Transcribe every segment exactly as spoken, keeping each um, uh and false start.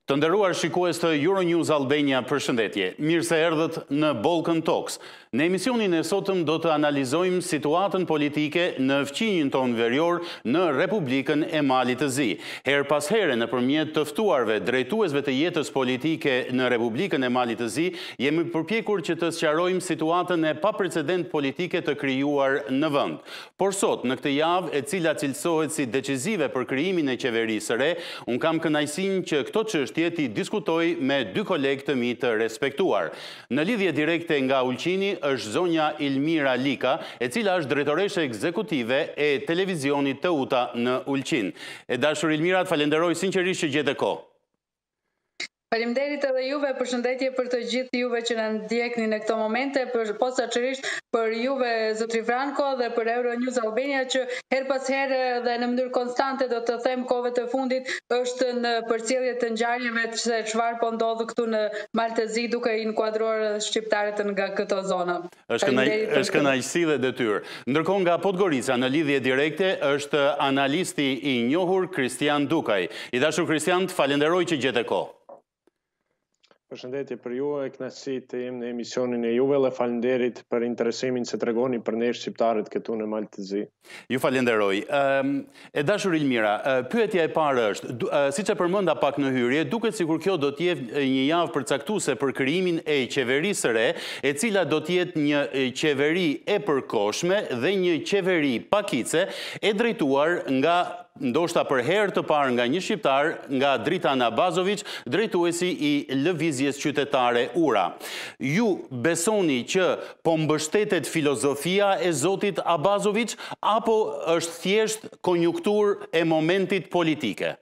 Të nderuar shikues të Euronews Albania, përshëndetje. Mirë se erdhët në Balkan Talks. Në emisionin e sotëm do të analizojmë situatën politike në fqinjin tonë verior në Republikën e Malit të Zi. Her pas here nëpërmjet të ftuarve drejtuesve të jetës politike në Republikën e Malit të Zi, jemi përpjekur që të sqarojmë situatën e paprecedent politike të krijuar në vend. Por sot, në këtë javë, e cila cilësohet si decizive për krijimin e qeverisë së re, un kam kënaqësinë që këto çështje tjeti diskutoj me dy kolegë të mi të respektuar. Në lidhje direkte nga Ulqini është zonja Ilmira Lika, e cila është drejtoreshe ekzekutive e televizionit të Uta në Ulqin. E dashur Ilmira, të falenderoj sinqerisht që gjete kohë. Faleminderit edhe juve, përshëndetje për të gjithë juve që na ndjekni në këto momente, për posaçërisht për juve zotri Franco dhe për Euronews Albania që her pas here dhe në mënyrë konstante do të them kohëve të fundit është në përcjellje të ngjarjeve se çfarë po ndodh këtu në Mal të Zi duke i inkuadruar shqiptarët nga këto zona. Është kënaqësi dhe detyrë. Ndërkohë nga Podgorica në lidhje direkte është analisti i njohur Kristian Dukaj. I dashur Kristian, të falenderoj që gjete kohë. Përshëndetje për ju, e kënaqësi të jem në emisionin e juve dhe falenderit për interesimin që tregoni për ne shqiptarët këtu në Mal të Zi. Ju falenderoj. E dashur Ilmira, pyetja e parë është, siç e përmenda pak në hyrje, duket sikur kjo do të jetë një javë përcaktuese për krijimin e qeverisë së re, e cila do të jetë një qeveri e përkohshme dhe një qeveri pakice e drejtuar nga ndoshta për herë të parë nga një shqiptar, nga Dritan Abazović, drejtuesi i lëvizjes qytetare Ura. Ju besoni që po mbështetet filozofia e zotit Abazović apo është thjesht konjunkturë e momentit politike?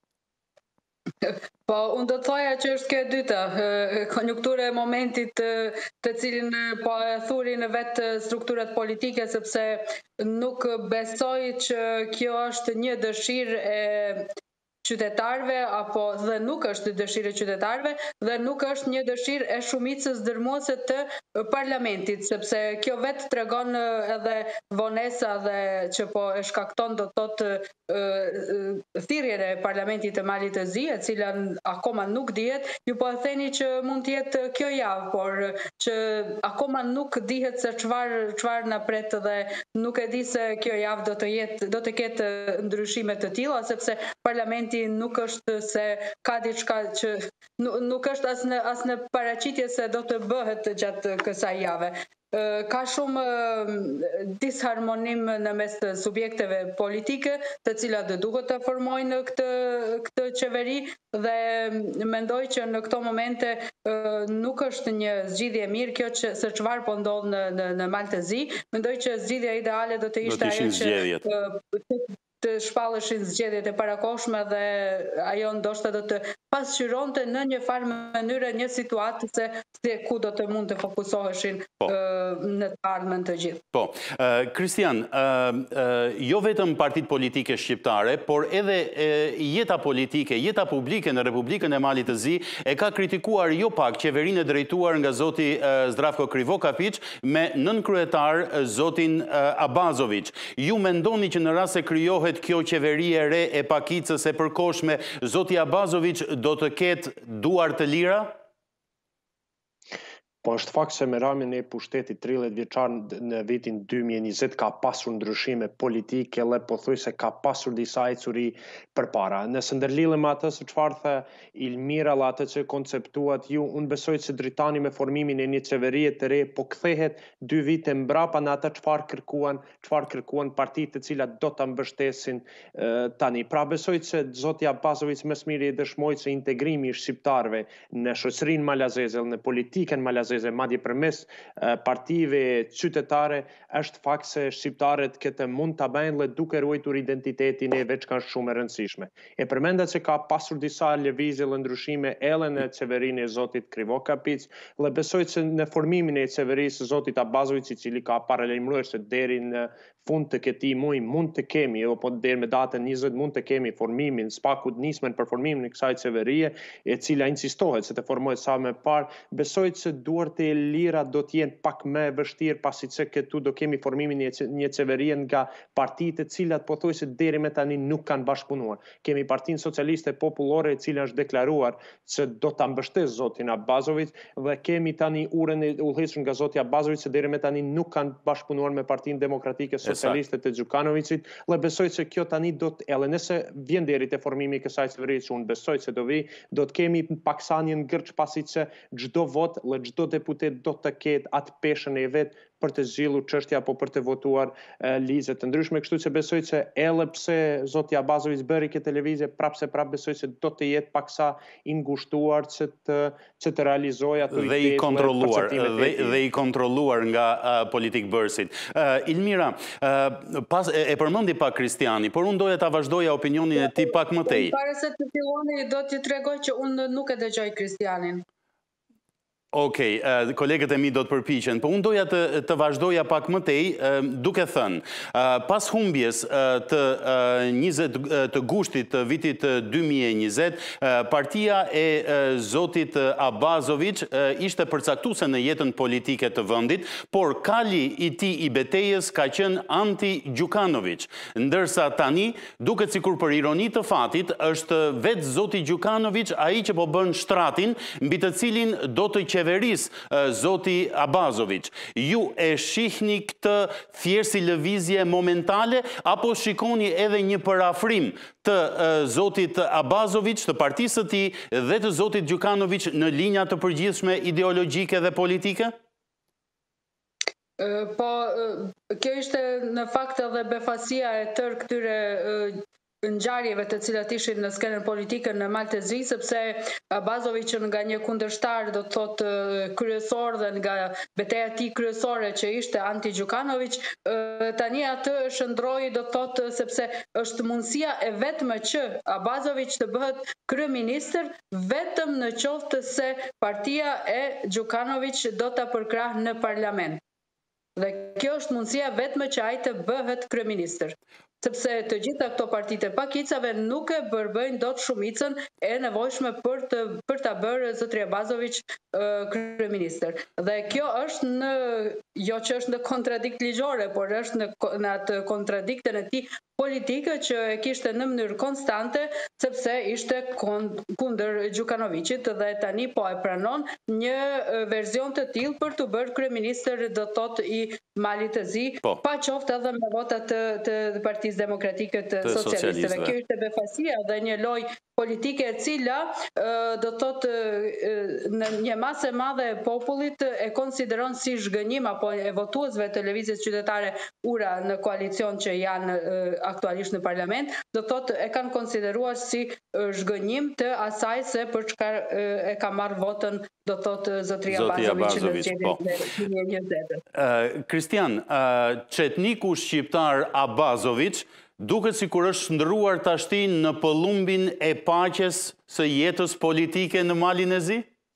Po, unë do të thoja që është kjo e dyta, konjunkturë e momentit të cilin po e thuri në vetë strukturat politike, sepse nuk besoj që kjo është një dëshirë e qytetarëve, apo dhe nuk është dëshirë e qytetarëve, dhe nuk është një dëshirë e shumicës dërmuese të parlamentit, sepse kjo vetë tregon edhe vonesa dhe që po e shkakton do të thotë thirrjen e parlamentit të Malit të Zi, e cila akoma nuk dihet. Ju po e theni që mund të jetë kjo javë, por që akoma nuk dihet se çfarë çfarë na pret dhe nuk e di se kjo javë do të jetë do të ketë ndryshime të tilla, sepse parlamenti nuk është se ka diçka që nuk është as në as në paraqitje se do të bëhet gjatë kësaj jave. Ka shumë disharmonim në mes të subjekteve politike, të cilat do duhet të formojnë këtë këtë qeveri dhe mendoj që në këto momente nuk është një zgjidhje mirë kjo që se çfarë po ndodh në në, në Mal të Zi. Mendoj që zgjidhja ideale do të ishte ajo që të shpalleshin zgjedhjet e parakohshme dhe ajo ndoshta do të pasqyronte në një farë mënyrë një situatë se ku do të mund të fokusoheshin po. Në të ardhmen të gjithë. Po, Kristian, jo vetëm partitë politike shqiptare, por edhe jeta politike, jeta publike në Republikën e Malit të Zi e ka kritikuar jo pak qeverinë e drejtuar nga zoti Zdravko Krivokapić me nënkryetar zotin Abazović. Ju mendoni që në rast se krijohet kjo qeveri e re e pakicës e përkohshme, zoti Abazović do të ketë duar të lira? Po është fakt se me ramin e pushtetit tridhjetë vjeçar në vitin dy mijë e njëzet ka pasur ndryshime politike dhe pothuajse ka pasur disa ecuri përpara. Nëse ndërlidhem atë se çfarë tha Ilmira dhe atë që konceptuat ju, unë besoj se Dritani me formimin e një qeverie të re po kthehet dy vite mbrapa në atë çfarë kërkuan, çfarë kërkuan partitë të cilat do ta mbështesin uh, tani. Pra besoj se zoti Abazović më së miri e dëshmoi se integrimi i shqiptarëve në shoqërinë malazeze, në politikën malazeze, madje përmes partive qytetare, është fakt se shqiptarët këtë mund ta bëjnë dhe duke ruajtur identitetin e veç kanë shumë e rëndësishme. E përmendat se ka pasur disa lëvizje dhe ndryshime edhe në qeverinë e zotit Krivokapić, dhe besoj se në formimin e qeverisë zotit Abazović, i cili ka paralajmëruar se deri në fund të këtij muaji mund të kemi, apo deri me datën njëzet mund të kemi formimin, spaku të nismen për formimin e kësaj qeverie, e cila insistohet se të formohet sa më parë. Besoj se duart e lira do të jenë pak më e vështirë, pasi që këtu do kemi formimin e një qeverie nga partitë të cilat pothuajse deri me tani nuk kanë bashkëpunuar. Kemi Partinë Socialiste Popullore, e cila është deklaruar se do ta mbështesë zotin Abazović, dhe kemi tani urën e udhëhequr nga zoti Abazović, se deri me tani nuk kanë bashkëpunuar me Partinë Demokratike Socialiste të Gjukanovićit, dhe besoj se kjo tani do të, edhe nëse vjen deri te formimi i kësaj qeverie, që unë besoj se do vi, do të kemi paksa një ngërç, pasi që çdo vot dhe çdo deputet do të ketë atë peshën e vet për të zgjidhur çështja apo për të votuar uh, ligje të ndryshme, kështu që besoj se edhe pse zoti Abazović bëri këtë lëvizje, prapse prap besoj se do të jetë paksa i ngushtuar që të që të realizojë ato dhe i kontrolluar dhe, dhe i kontrolluar nga uh, politik bërësit. Uh, Ilmira, uh, pas e, e përmendi pak Kristiani, por unë doja ta vazhdoja opinionin e tij pak më tej. Para se të filloni, do t'ju tregoj që unë nuk e dëgjoj Kristianin. Okej, okay, uh, kolegët e mi do të përpiqen, po unë doja të, të vazhdoja pak më tej, uh, duke thënë, uh, pas humbjes uh, të uh, njëzet uh, të gushtit të vitit uh, dy mijë e njëzet, uh, partia e uh, zotit Abazović uh, ishte përcaktuese në jetën politike të vendit, por kali i tij i betejës ka qenë anti-Gjukanović, ndërsa tani duket sikur për ironi të fatit është vetë zoti Gjukanović ai që po bën shtratin mbi të cilin do të qeveris zoti Abazović. Ju e shihni këtë thjesht si lëvizje momentale, apo shikoni edhe një parafrim të zotit Abazović, të partisë të tij dhe të zotit Gjukanović në linja të përgjithshme ideologjike dhe politike? Po, kjo ishte në fakt edhe befasia e tërë këtyre ngjarjeve të cilat ishin në skenën politike në Maltezi, sepse Abazović nga një kundërshtar, do të thotë kryesor, dhe nga betejë e tij kryesore që ishte anti-Gjukanović, tani atë shndroi, do të thotë, sepse është mundësia e vetme që Abazović të bëhet kryeministër vetëm në qoftë se partia e Gjukanović do ta përkrahë në parlament. Dhe kjo është mundësia vetme që ai të bëhet kryeministër. Sepse të gjitha këto partitë e pakicave nuk e bërbëjnë dot shumicën e nevojshme për të për ta bërë zotri Abazović uh, kryeministër. Dhe kjo është në jo që është në kontradikt ligjore, por është në, në atë kontradiktën e tij politike që e kishte në mënyrë konstante, sepse ishte kundër Gjukanovićit, dhe tani po e pranon një verzion të tillë për të bërë kryeministër, do të thotë, i Malit të Zi, po, pa qoftë edhe me votat të, të Partisë Demokratike të, të Socialistëve. Kjo ishte befasia dhe një lojë politike e cila do të thotë në një masë e madhe e popullit e konsideron si zhgënjim, apo e votuesve të Lëvizjes Qytetare Ura në koalicion që janë aktualisht në parlament, do të thotë e kanë konsideruar si zhgënjim të asaj se për çka e ka marrë votën, do të thotë zotria Abazović në zgjedhjen e dy mijë e njëzet. Kristian, çetniku shqiptar Abazović duket sikur është ndruar tashti në pëllumbin e paqes së jetës politike në Malin e Zi?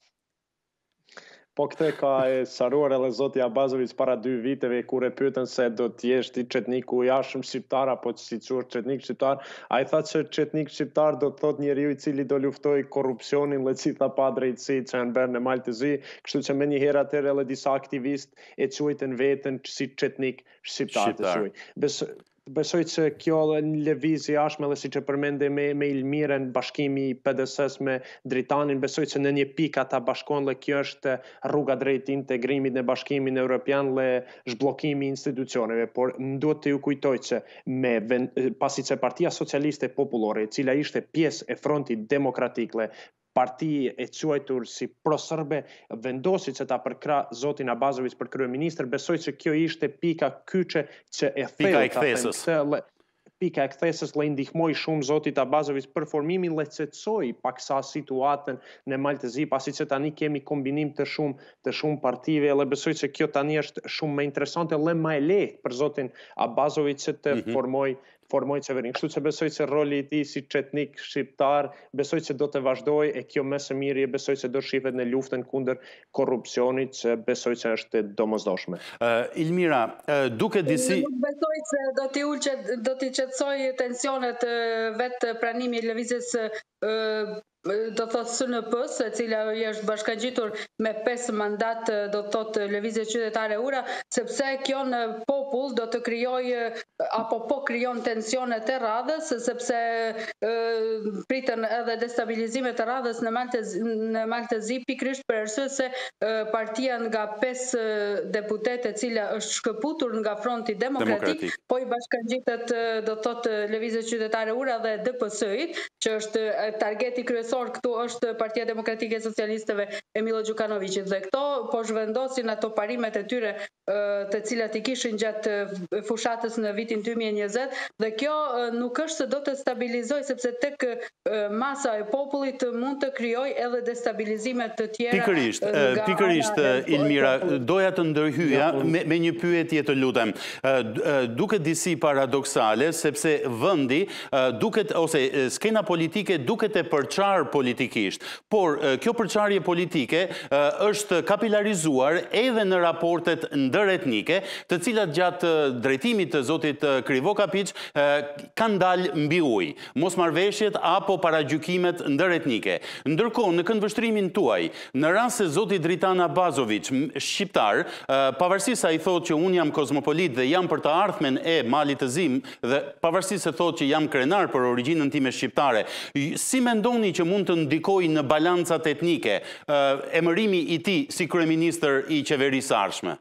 Po këtë ka e sharuar edhe zoti Abazović para dy viteve, kur e pyetën se do të jesh ti çetniku i jashtëm shqiptar apo si quhet çetnik shqiptar, ai tha se çetnik shqiptar do të thotë njeriu i cili do luftojë korrupsionin dhe gjitha padrejtësitë që janë bërë në Malë të Zi, kështu që më një herë atëherë edhe disa aktivistë e quajtën veten si çetnik shqiptar të quaj. Besoj Besoj që kjo një lëvizje jashtme, dhe siç e përmende me, me Ilmirën, bashkimi i P D S-s me Dritanin, besoj që në një pikë ata bashkohen, dhe kjo është rruga drejt integrimit në Bashkimin Evropian dhe zhbllokimi i institucioneve. Por duhet të ju kujtoj që me pasi që Partia Socialiste Popullore, e cila ishte pjesë e Frontit Demokratik, dhe parti e quajtur si pro-sërbe, vendosi që ta përkra zotin Abazović për kryeministër, besoj që kjo ishte pika kyçe që e thellë, pika e kthesës. Pika e kthesës dhe ndihmoi shumë zotit Abazović për formimin, dhe qetësoi paksa situatën në Malë të Zi, pasi që tani kemi kombinim të shumë të shumë partive, dhe besoj që kjo tani është shumë më interesante dhe më e lehtë për zotin Abazović që të mm -hmm. formoj formoj qeverinë. Kështu që besoj se roli i tij si çetnik shqiptar, besoj se do të vazhdojë e kjo më së miri, besoj se do shihet në luftën kundër korrupsionit, që besoj se është domosdoshme. Uh, Ilmira, uh, duke disi... Nuk besoj se do t'i ulqe, do t'i qetësoj tensionet vetë pranimi i lëvizjes do thotë S N P-s, e cila është bashkangjitur me pesë mandat, do thotë Lëvizje Qytetare Ura, sepse kjo në popull do të krijojë apo po krijon tensione të radhës, sepse e, pritën edhe destabilizime të radhës në Maltezi, në Maltezi pikërisht për arsye se e, partia nga pesë deputete e cila është shkëputur nga Fronti Demokratik, Demokratik. po i bashkangjitet do thotë Lëvizje Qytetare Ura dhe D P S-it, që është targeti kryesor këtu është Partia Demokratike e Socialistëve e Milo Gjukanovićit, dhe këto po zhvendosin ato parimet e tyre të cilat i kishin gjatë fushatës në vitin dy mijë e njëzet, dhe kjo nuk është se do të stabilizoj, sepse tek masa e popullit mund të krijojë edhe destabilizime të tjera. Pikërisht, pikërisht Ilmira, doja të ndërhyja me, me një pyetje të lutem. Duket disi paradoksale, sepse vendi duket, ose skena politike duket e përçar politikisht, por kjo përçarje politike është kapilarizuar edhe në raportet ndëretnike, të cilat gjatë drejtimit të zotit Krivokapić kanë dalë mbi ujë, mosmarrveshjet apo paragjykimet ndëretnike. Ndërkohë, në këndvështrimin tuaj, në rast se zoti Dritan Abazović, shqiptar, pavarësisht sa i thotë që unë jam kozmopolit dhe jam për të ardhmen e Malit të Zi, dhe pavarësisht se thotë që jam krenar për origjinën time shqiptare, si mendoni që mund të ndikojë në balancat etnike emërimi i tij si kryeministër i qeverisë ardhshme?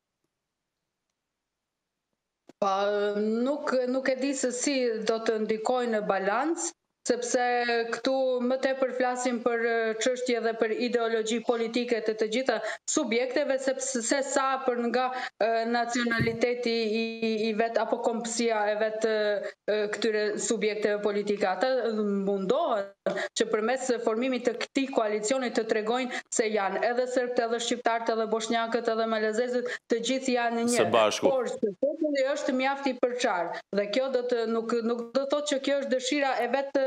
Pa, nuk, nuk e di se si do të ndikojë në balancë, sepse këtu më tepër flasim për çështje dhe për ideologji politike të të gjitha subjekteve, sepse se sa për nga nacionaliteti i, i vet apo kompsia e vet këtyre subjekteve politike. Ata mundohen që përmes formimit të këtij koalicioni të tregojnë se janë edhe serbët, edhe shqiptarët, edhe bosnjakët, edhe malezezët, të gjithë janë një. Por populli është mjaft i përçar, dhe kjo do të nuk nuk do të thotë që kjo është dëshira e vet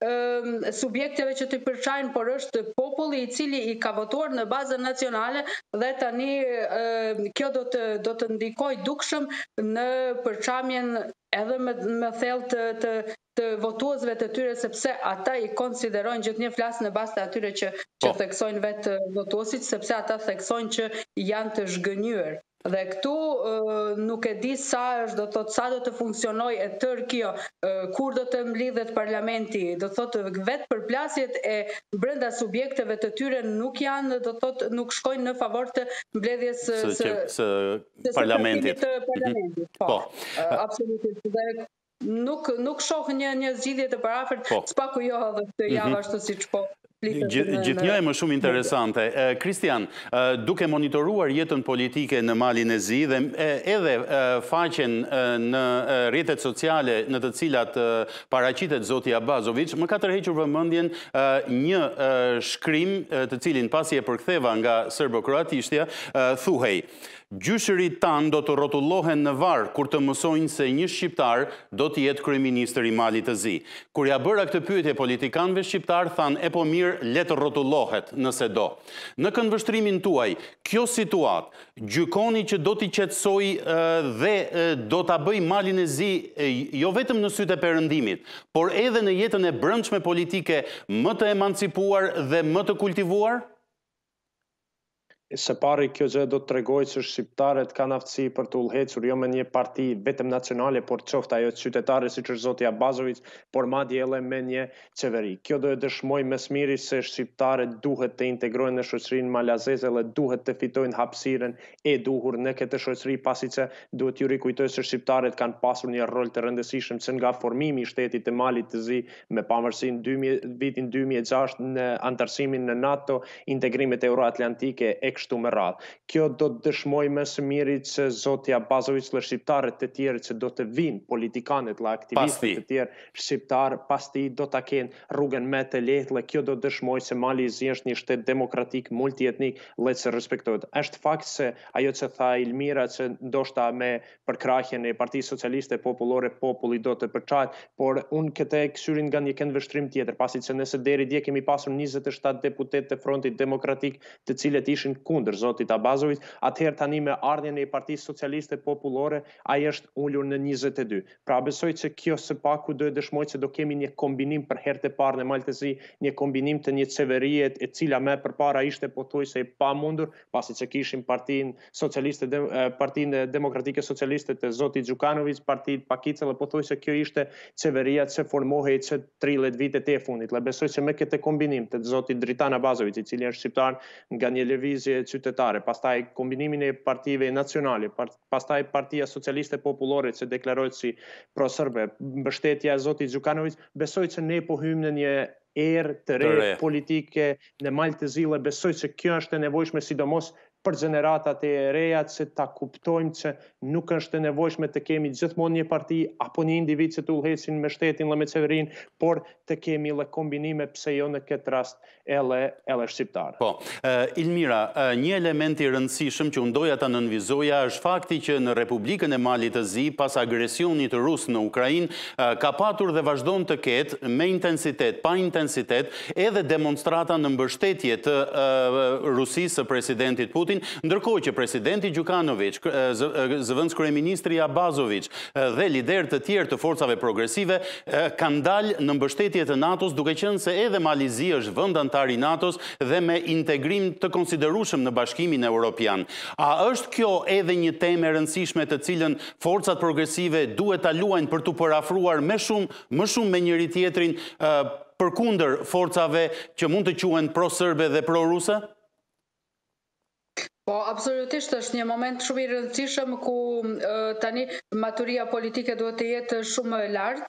subjekteve që të përçajnë, por është populli i cili i ka votuar në bazën nacionale, dhe tani kjo do të do të ndikojë dukshëm në përçamjen edhe me, me thellë të, të të votuesve të tyre, sepse ata i konsiderojnë gjithnjë flas në bazë të atyre që që oh. theksojnë vetë votuesit, sepse ata theksojnë që janë të zhgënjur. Dhe këtu nuk e di sa është, do thotë sa do të funksionojë e tërë kjo, kur do të mblidhet parlamenti, do thotë vetë përplasjet e brenda subjekteve të tyre nuk janë, do thotë nuk shkojnë në favor të mbledhjes së, së, së, së parlamentit. Të parlamentit. Po, po. Absolutisht. Dhe nuk nuk shoh një një zgjidhje të parafort, po. Spaku jo edhe këtë javë ashtu siç po. Gjithnjë e më shumë interesante. Kristian, duke monitoruar jetën politike në Malin e Zi dhe edhe faqen në rrjetet sociale në të cilat paraqitet zoti Abazović, më ka tërhequr vëmendjen një shkrim të cilin pasi e përktheva nga serbo-kroatishtja, thuhej: gjyshërit tanë do të rrotullohen në varr kur të mësojnë se një shqiptar do të jetë kryeministër i Malit të Zi. Kur ja bëra këtë pyetje politikanëve shqiptar, thanë e po mirë, le të rrotullohet nëse do. Në këndvështrimin tuaj, kjo situatë gjykoni që do t'i qetësojë dhe do ta bëj Malin e Zi jo vetëm në sytë e perëndimit, por edhe në jetën e brendshme politike më të emancipuar dhe më të kultivuar? Së pari, kjo gjë do të tregojë që shqiptarët kanë aftësi për të udhëhecur jo me një parti vetëm nacionale, por qoftë ajo qytetare siç është zoti Abazović, por madje edhe me një qeveri. Kjo do e dëshmojë më së miri se shqiptarët duhet të integrohen në shoqërinë malazeze dhe duhet të fitojnë hapësirën e duhur në këtë shoqëri, pasi që duhet ju rikujtoj se shqiptarët kanë pasur një rol të rëndësishëm që nga formimi i shtetit të Malit të Zi me pavarësinë vitin dy mijë e gjashtë në antarësimin në NATO, integrimet euroatlantike e kështu me radhë. Kjo do të dëshmoj më së miri që zoti Abazović dhe shqiptarët të tjerë që do të vinë, politikanët dhe aktivistët të tjerë shqiptarë, pas ti do të kenë rrugën me të lehtë, dhe kjo do të dëshmoj se Malizi është një shtet demokratik, multietnik, dhe që respektohet. Është fakt se ajo që tha Ilmira që ndoshta me përkrahjen e Partisë Socialiste Popullore populli do të përçahet, por unë këtë e ksyrin nga një këndvështrim tjetër, pasi që nëse deri dje kemi pasur njëzet e shtatë deputet të Frontit Demokratik të cilët ishin kundër zotit Abazović, atëherë tani me ardhjen e Partisë Socialiste Popullore ai është ulur në njëzet e dy. Pra besoj që kjo së paku do e dëshmoj që do kemi një kombinim për herë të parë në Maltezi, një kombinim të një qeverie e cila më përpara ishte pothuajse e pamundur, pasi që kishim Partinë Socialiste Partinë Demokratike Socialiste të zotit Gjukanović, Partitë Pakice, dhe pothuajse kjo ishte qeveria që formohej që tridhjetë vitet e fundit. Dhe besoj që me këtë kombinim të zotit Dritan Abazović, i cili është shqiptar nga një lëvizje qytetare, pastaj kombinimin e partive nacionale, pastaj Partia Socialiste Popullore që deklarohet si pro-serbe, mbështetja e zotit Gjukanović, besoj që ne po hymë në një erë të re, re politike në Maltezi, dhe besoj që kjo është e nevojshme sidomos për gjeneratat e reja që ta kuptojmë që nuk është e nevojshme të kemi gjithmonë një parti apo një individ që të udhëhecin me shtetin dhe me qeverin, por të kemi dhe kombinime pse jo në këtë rast edhe edhe shqiptare. Po, Ilmira, një element i rëndësishëm që undoja ta nënvizoja është fakti që në Republikën e Malit të Zi, pas agresionit rus në Ukrainë, ka patur dhe vazhdon të ketë me intensitet, pa intensitet, edhe demonstrata në mbështetje të Rusisë së presidentit Putin, ndërkohë që presidenti Gjukanović, zëvendës kryeministri Abazović dhe liderë të tjerë të forcave progresive kanë dalë në mbështetje të NATO-s, duke qenë se edhe Malizi është vend antar i NATO-s dhe me integrim të konsiderueshëm në Bashkimin Evropian. A është kjo edhe një temë e rëndësishme të cilën forcat progresive duhet ta luajnë për të parafruar më shumë, më shumë me njëri tjetrin përkundër forcave që mund të quhen pro-serbe dhe pro-ruse? Po, absolutisht është një moment shumë i rëndësishëm ku tani maturia politike duhet të jetë shumë e lartë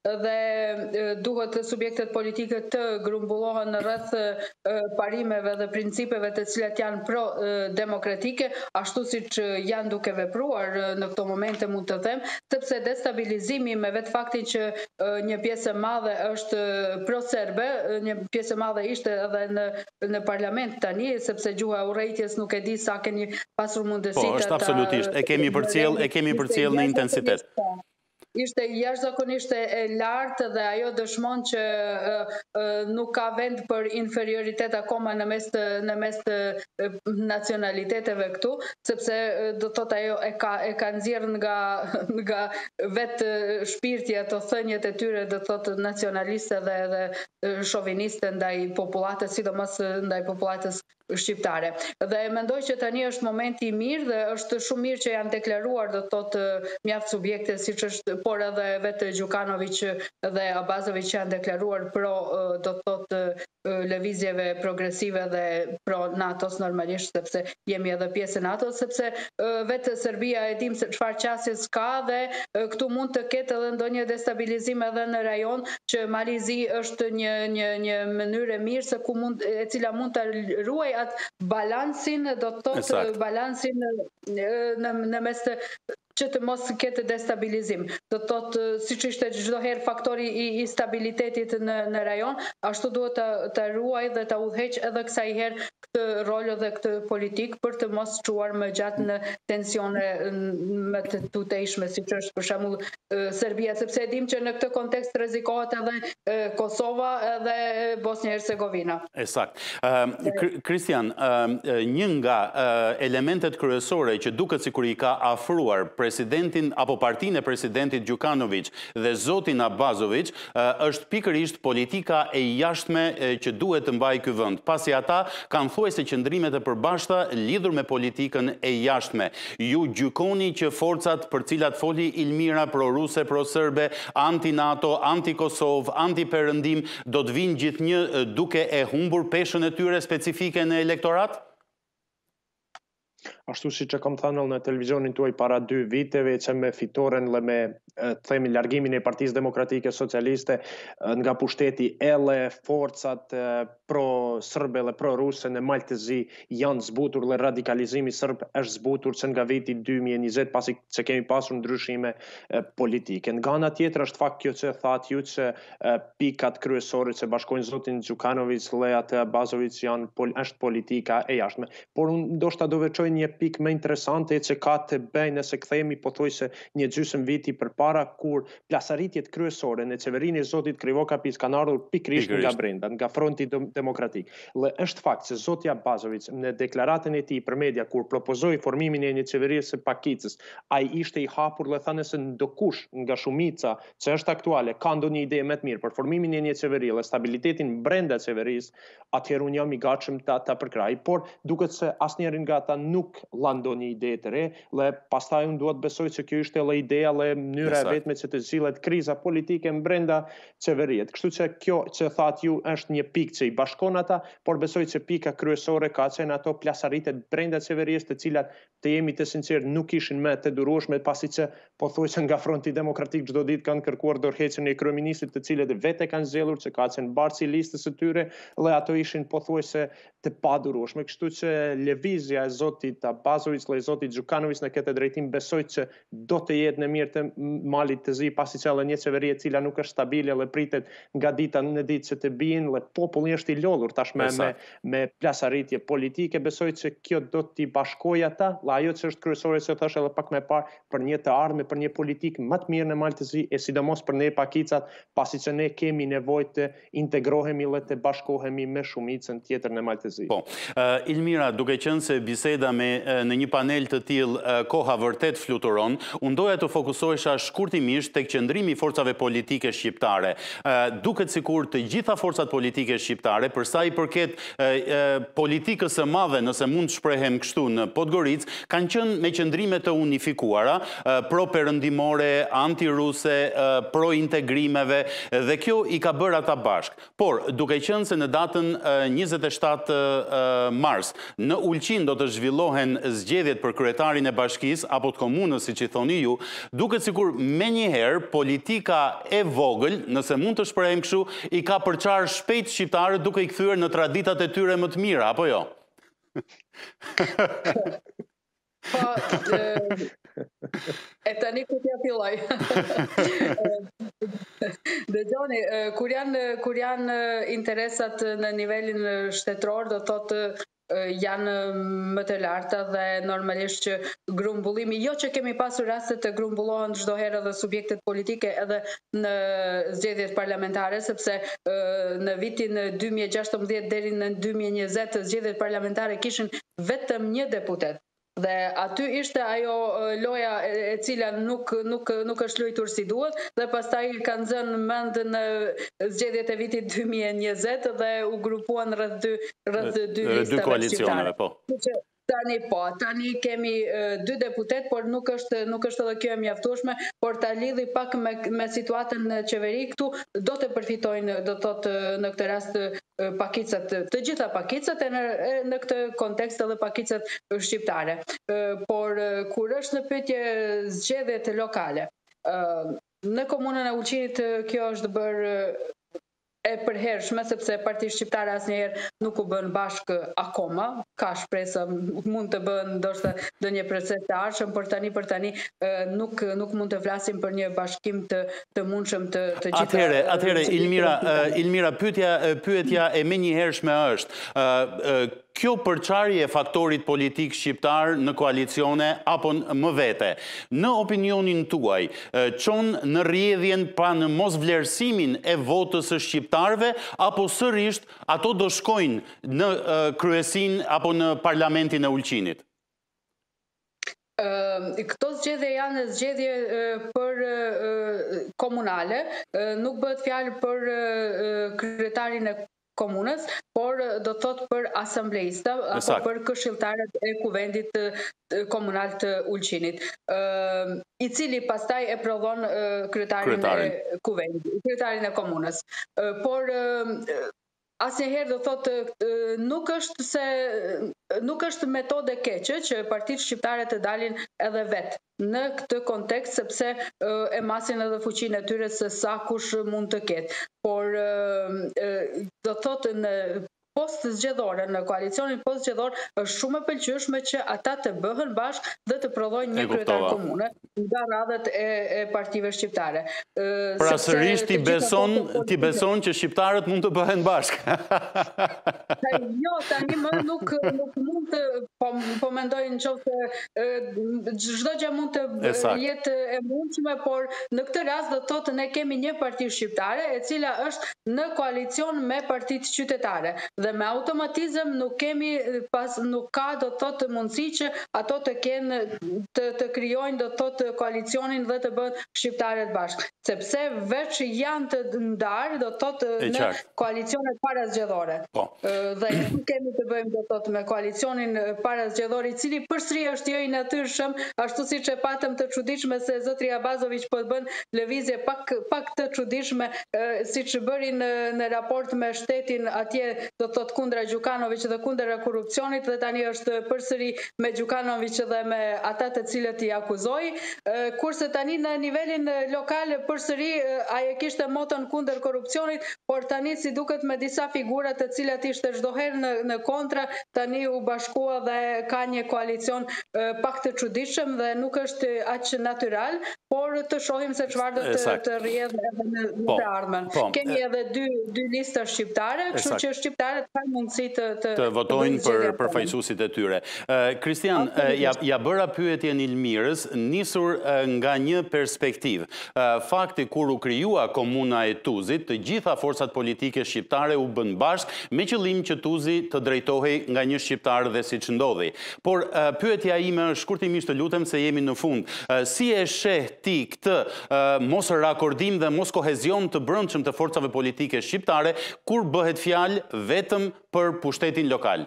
dhe duhet subjektet politike të grumbullohen në rreth parimeve dhe principeve të cilat janë pro-demokratike, ashtu siç janë duke vepruar në këto momente, mund të them, sepse destabilizimi me vetë faktin që një pjesë e madhe është pro-serbe, një pjesë e madhe ishte edhe në në parlament tani, sepse gjuha e urrejtjes nuk e di sa keni pasur mundësi ta... Po, është absolutisht, e kemi përcjell, e kemi përcjell në intensitet. Ishte jashtëzakonisht e lartë dhe ajo dëshmon që nuk ka vend për inferioritet akoma në mes të në mes të nacionaliteteve këtu, sepse do thotë ajo e ka e ka nxjerr nga nga vetë shpirti ato thënjet e tyre, do thotë nacionaliste dhe dhe shoviniste ndaj popullatës, sidomos ndaj popullatës shqiptare. Dhe mendoj që tani është momenti i mirë dhe është shumë mirë që janë deklaruar, do thotë, mjaft subjekte siç është, por edhe vetë Gjukanović dhe Abazović janë deklaruar pro, do thotë, lëvizjeve progresive dhe pro NATO-s normalisht, sepse jemi edhe pjesë e NATO-s, sepse vetë Serbia e dim se çfarë qasjes ka dhe këtu mund të ketë edhe ndonjë destabilizim edhe në rajon, që Malizi është një një një mënyrë e mirë se ku mund e cila mund ta ruaj atë balansin, do të thotë balansin në në mes të që të mos ketë destabilizim. Do të thotë, siç ishte çdo herë faktori i, i stabilitetit në në rajon, ashtu duhet ta, ta ruaj dhe ta udhëheq edhe kësaj herë këtë rol dhe këtë politik për të mos çuar më gjatë në tensione më të tutejshme, siç është për shembull Serbia, sepse e dim që në këtë kontekst rrezikohet edhe Kosova edhe Bosnia-Hercegovina. Ësakt. Kristian, një nga elementet kryesore që duket sikur i ka afruar presidentin apo partinë e presidentit Gjukanović dhe zotin Abazović është pikërisht politika e jashtme që duhet të mbajë ky vend, pasi ata kanë thuajse qëndrimet e përbashkëta lidhur me politikën e jashtme. Ju gjykoni që forcat për cilat foli Ilmira, pro-ruse, pro-serbe, anti-NATO, anti-Kosovë, anti-perëndim, do të vinë gjithnjë duke e humbur peshën e tyre specifike në elektorat? ashtu si që kam thënë në televizionin tuaj para dy viteve, që me fitoren dhe me themi largimin e Partisë Demokratike Socialiste nga pushteti edhe forcat pro-sërbe dhe pro-ruse në Maltëzi janë zbutur dhe radikalizimi sërb është zbutur që nga viti dy mijë e njëzet pasi që kemi pasur ndryshime politike. Nga ana tjetër është fakt kjo që thatë ju që pikat kryesore që bashkojnë zotin Gjukanovic dhe atë Bazovic janë është politika e jashtme. Por unë ndoshta do veçoj një pikë më interesante që ka të bëjë nëse kthehemi pothuajse një gjysmë viti përpara kur plasaritjet kryesore në qeverinë e zotit Krivokapis kanë ardhur pikërisht nga brenda, nga Fronti Demokratik. Dhe është fakt se zoti Bazovic në deklaratën e tij për media kur propozoi formimin e një qeverie së pakicës, ai ishte i hapur dhe thanë se ndokush nga shumica që është aktuale ka ndonjë ide më të mirë për formimin e një qeverie dhe stabilitetin brenda qeverisë, atëherë unë jam i gatshëm ta ta përkraj, por duket se asnjëri nga ata nuk la ndonjë ide të re, dhe pastaj unë duhet besoj se kjo ishte edhe ideja dhe mënyra e vetme që të zgjidhet kriza politike brenda qeverisë. Kështu që kjo që thatë ju është një pikë që i bashkon ata, por besoj se pika kryesore ka qenë ato plasaritet brenda qeverisë, të cilat të jemi të sinqert nuk ishin më të durueshme, pasi që pothuajse nga Fronti Demokratik çdo ditë kanë kërkuar dorëheqjen e kryeministit, të cilët vetë kanë zgjedhur që ka qenë bartësi listës së tyre, dhe ato ishin pothuajse të padurueshme. Kështu që lëvizja e zotit Bazovic dhe e zotit Gjukanovic në këtë drejtim besoj që do të jetë në mirë të Malit të Zi, pasi që edhe një qeveri e cila nuk është stabile dhe pritet nga dita në ditë që të bijnë, dhe populli është i lodhur tashme me, me plasaritje politike. Besoj që kjo do t'i bashkojë ata, dhe ajo që është kryesore që thash edhe pak më parë, për një të ardhme, për një politikë më të mirë në Malë të Zi, e sidomos për ne pakicat, pasi që ne kemi nevojë të integrohemi dhe të bashkohemi me shumicën tjetër në Malë të Zi. Po, uh, Ilmira, duke qenë se biseda me uh, në një panel të tillë uh, koha vërtet fluturon, unë doja të fokusohesha shkurtimisht tek qëndrimi i forcave politike shqiptare. Uh, duket sikur të gjitha forcat politike shqiptare, për sa i përket uh, uh, politikës së madhe, nëse mund të shprehem kështu në Podgoricë, kanë qenë me qëndrime të unifikuara, uh, pro-perëndimore, anti-ruse, uh, pro-integrimeve, dhe kjo i ka bërë ata bashk. Por, duke qenë se në datën uh, njëzet e shtatë mars, në Ulqin do të zhvillohen zgjedhjet për kryetarin e bashkisë apo të komunës, siç i thoni ju, duket sikur menjëherë politika e vogël, nëse mund të shprehem kështu, i ka përçarë shpejt shqiptarët duke i kthyer në traditat e tyre më të mira, apo jo? Po, e tani ku t'ja filloj. Dëgjoni, kur janë kur janë interesat në nivelin shtetëror, do thotë janë më të larta dhe normalisht që grumbullimi, jo që kemi pasur raste të grumbullohen çdo herë edhe subjektet politike edhe në zgjedhjet parlamentare, sepse në vitin dy mijë e gjashtëmbëdhjetë deri në dy mijë e njëzet zgjedhjet parlamentare kishin vetëm një deputet. Dhe aty ishte ajo loja e cila nuk, nuk, nuk është luajtur si duhet, dhe pastaj kanë zënë mend në zgjedhjet e vitit dy mijë e njëzet dhe u grupuan rreth dy rreth dy listave shqiptare. Po. Tani po, tani kemi uh, dy deputet, por nuk është nuk është edhe kjo e mjaftueshme, por ta lidhi pak me, me situatën në qeveri këtu, do të përfitojnë, do të thotë në këtë rast uh, pakicat, të gjitha pakicat e në, në këtë kontekst edhe pakicat shqiptare. Uh, por uh, kur është në pyetje zgjedhjet lokale, uh, në komunën e Ulqinit kjo është bërë e përhershme, sepse Partia Shqiptare asnjëherë nuk u bën bashkë akoma, ka shpresë mund të bën ndoshta në një proces të ardhshëm, por tani për tani nuk nuk mund të flasim për një bashkim të të mundshëm të të gjitha. Atëherë, atëherë Ilmira, Ilmira pyetja pyetja e menjëhershme është, kjo përçarje e faktorit politik shqiptar në koalicione apo më vete, në opinionin tuaj, çon në rrjedhjen pa në mosvlerësimin e votës së shqiptarëve, apo sërisht ato do shkojnë në kryesinë apo në parlamentin e Ulqinit? Këto zgjedhje janë zgjedhje për komunale, nuk bëhet fjalë për kryetarin e komunës, por do thot për asamblejista apo për këshilltarët e kuvendit komunal të Ulqinit, i cili pastaj e prodhon kryetarin e kuvendit, kryetarin e komunës. Por asnjëherë do thotë nuk është se nuk është metode keqe që partitë shqiptare të dalin edhe vetë në këtë kontekst, sepse e masin edhe fuqinë e tyre se sa kush mund të ketë. Por do thotë në post zgjedhore, në koalicionin post zgjedhor, është shumë e pëlqyeshme që ata të bëhen bashkë dhe të prodhojnë një kryetar komune nga radhët e, e partive shqiptare. Pra sërish ti beson, ti beson që shqiptarët mund të bëhen bashkë. Jo, tani më nuk, nuk mund të, po, po mendoj në qoftë çdo gjë mund të jetë e mundshme, por në këtë rast do të thotë ne kemi një parti shqiptare e cila është në koalicion me partitë qytetare. Dhe me automatizëm nuk kemi pas nuk ka do të thotë mundësi që ato të kenë të, të krijojnë do të thotë koalicionin dhe të bëhen shqiptarët bashkë, sepse veç janë të ndarë do të thotë në koalicionet parazgjedhore. Po. Dhe nuk kemi të bëjmë do të thotë me koalicionin parazgjedhor i cili përsëri është jo i natyrshëm, ashtu siç e patëm të çuditshme se zotri Abazović po bën lëvizje pak pak të çuditshme siç bëri në, në raport me shtetin atje do thot kundra Gjukanović dhe kundra korrupsionit dhe tani është përsëri me Gjukanović dhe me ata të cilët i akuzoi, kurse tani në nivelin lokal përsëri ai e kishte moton kundër korrupsionit, por tani si duket me disa figura të cilat ishte çdo herë në, në kontra, tani u bashkua dhe ka një koalicion pak të çuditshëm dhe nuk është aq natyral, por të shohim se çfarë do të, të rrjedh edhe në, në të ardhmen. Kemi edhe dy dy lista shqiptare, kështu që shqiptarët kanë mundësi të të, të votojnë për përfaqësuesit e tyre. Kristian, uh, ja, ja bëra pyetjen Ilmirës, nisur uh, nga një perspektivë. Uh, fakti kur u krijua komuna e Tuzit, të gjitha forcat politike shqiptare u bën bashkë me qëllim që Tuzi të drejtohej nga një shqiptar dhe siç ndodhi. Por uh, pyetja ime është shkurtimisht të lutem se jemi në fund. Uh, si e sheh ti këtë uh, mos rakordim dhe mos kohezion të brendshëm të forcave politike shqiptare kur bëhet fjalë vetëm për pushtetin lokal?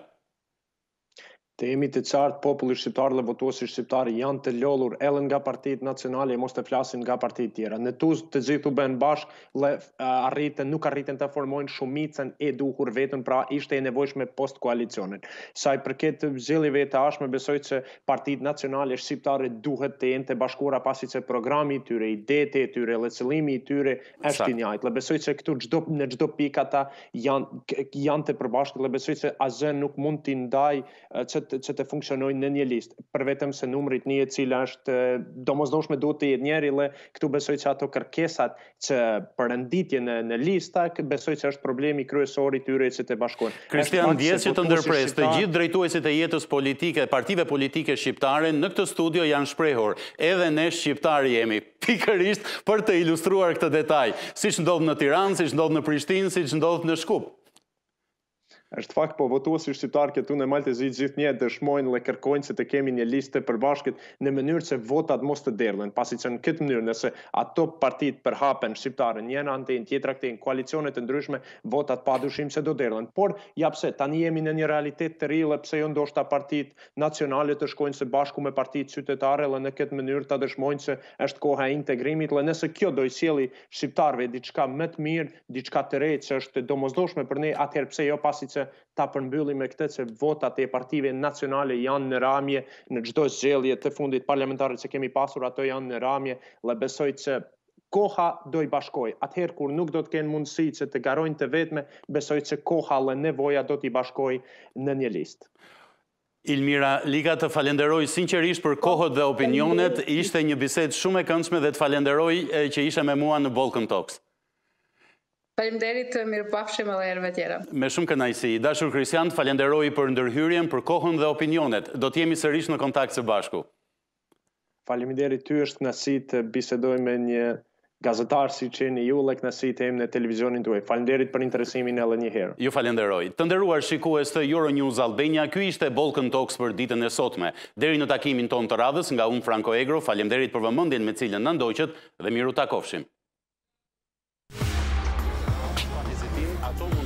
Të jemi të qartë, populli shqiptar dhe votuesit shqiptar janë të lodhur edhe nga partitë nacionale e mos të flasin nga partitë tjera. Në Tuzë të gjithë u bën bashkë dhe arritën, nuk arritën të formojnë shumicën e duhur vetën, pra ishte e nevojshme post koalicionin. Sa i përket zgjedhjeve të ardhshme, besoj se partitë nacionale shqiptare duhet të jenë të bashkuara pasi që programi i tyre, idete e tyre, dhe qëllimi i tyre është i njëjtë. Dhe besoj se këtu çdo në çdo pikë ata janë janë të përbashkët dhe besoj se asgjë nuk mund t'i ndaj që që të funksionojnë në një listë, për vetëm se numrit një e cila është domosdoshme duhet të jetë njëri, dhe këtu besoj që ato kërkesat që për renditje në, në lista, besoj që është problemi kryesor i tyre që të bashkojnë. Kristian, ndjes që të ndërpres, të gjithë drejtuesit e jetës politike, partive politike shqiptare në këtë studio janë shprehur, edhe ne shqiptarë jemi, pikërisht për të ilustruar këtë detaj, siç ndodh në Tiranë, siç ndodh në Prishtinë, siç ndodh në Shkup. Është fakt, po votuesit shqiptar këtu në Maltezi gjithë një dëshmojnë dhe kërkojnë se të kemi një listë të përbashkët në mënyrë që votat mos të derdhen, pasi që në këtë mënyrë nëse ato partitë përhapen shqiptare, njëra anten, tjetra këtejnë, koalicionet të ndryshme, votat padyshim se do derdhen. Por ja pse tani jemi në një realitet të ri, dhe pse jo ndoshta partitë nacionale të shkojnë së bashku me partitë qytetare dhe në këtë mënyrë ta dëshmojnë se është koha e integrimit, dhe nëse kjo do i sjellë shqiptarëve diçka më të mirë, diçka të re që është domosdoshme për ne, atëherë pse jo, pasi që ta përmbyllim me këtë që votat e partive nacionale janë në ramje në çdo zgjedhje të fundit parlamentare që kemi pasur, ato janë në ramje, dhe besoj që koha do i bashkoj. Atëherë kur nuk do të kenë mundësi që të garojnë të vetme, besoj që koha dhe nevoja do t'i bashkoj në një listë. Ilmira Liga, të falenderoj sinqerisht për kohët dhe opinionet, ishte një bisedë shumë e këndshme dhe të falenderoj që ishe me mua në Balkan Talks. Faleminderit, mirupafshim edhe herëve tjera. Me shumë kënaqësi. Dashur Kristian, falenderoj për ndërhyrjen, për kohën dhe opinionet. Do të jemi sërish në kontakt së bashku. Faleminderit, ty është kënaqësi të bisedoj me një gazetar si që jeni ju, dhe kënaqësi të jem në televizionin tuaj. Faleminderit për interesimin edhe një herë. Ju falenderoj. Të nderuar shikues të Euronews Albania, ky ishte Balkan Talks për ditën e sotme. Deri në takimin ton të radhës nga unë Franco Egro, faleminderit për vëmendjen me cilën na ndoqët dhe miru takofshim. Ato